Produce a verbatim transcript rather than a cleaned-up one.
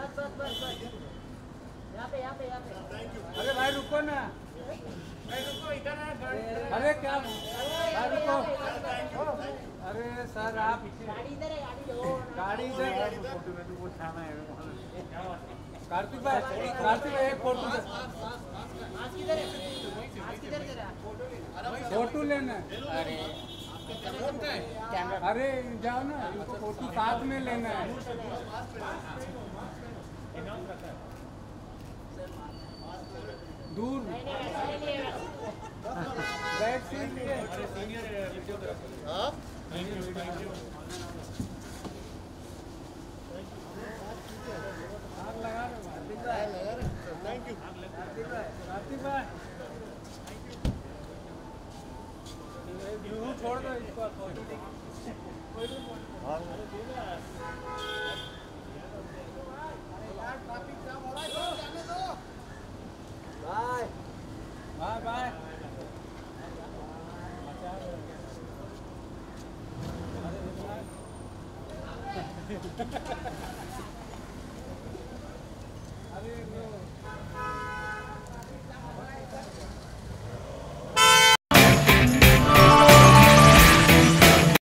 बस बस बस बस यहाँ पे यहाँ पे यहाँ पे। अरे भाई रुको ना, भाई रुको इधर है गाड़ी। अरे क्या भाई रुको, अरे सर आप गाड़ी इधर है, गाड़ी लो। गाड़ी इधर, कार्तिक भाई कार्तिक भाई एक फोटो आज किधर है, आज किधर तेरा फोटो लेना है। अरे अरे जाओ ना, इनको फोटो साथ में लेना है। दूर बैक सीट लिए लगा रहे। थैंक यू कार्तिक भाई यूं छोड़ दो इसको। Bye bye bye.